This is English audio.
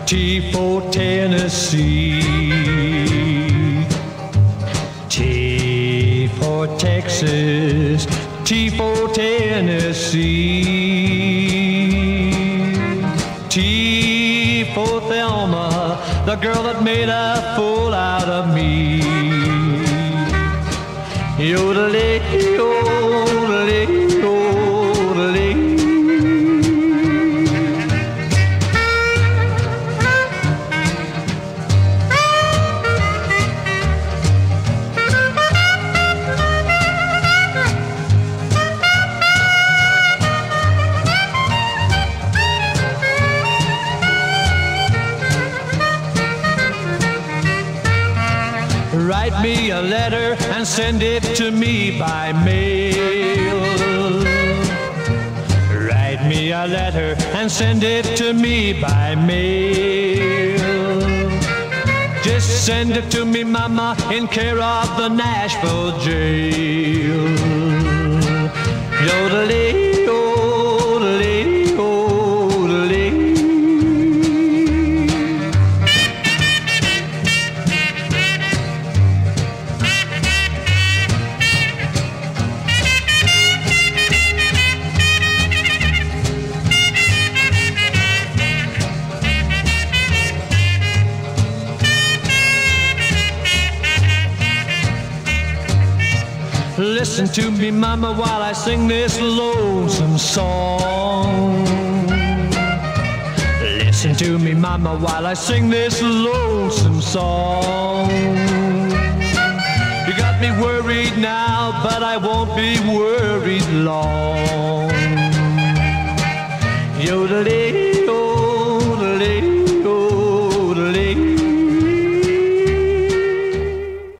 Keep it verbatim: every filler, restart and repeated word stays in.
T for Tennessee, T for Texas, T for Tennessee, T for Thelma, the girl that made a fool out of me. Yodeling, yodeling, yodeling. Write me a letter and send it to me by mail. Write me a letter and send it to me by mail. Just send it to me, mama, in care of the Nashville jail. Yodeling, yodeling, yodeling. Listen to me, mama, while I sing this lonesome song. Listen to me, mama, while I sing this lonesome song. You got me worried now, but I won't be worried long. Yodeling.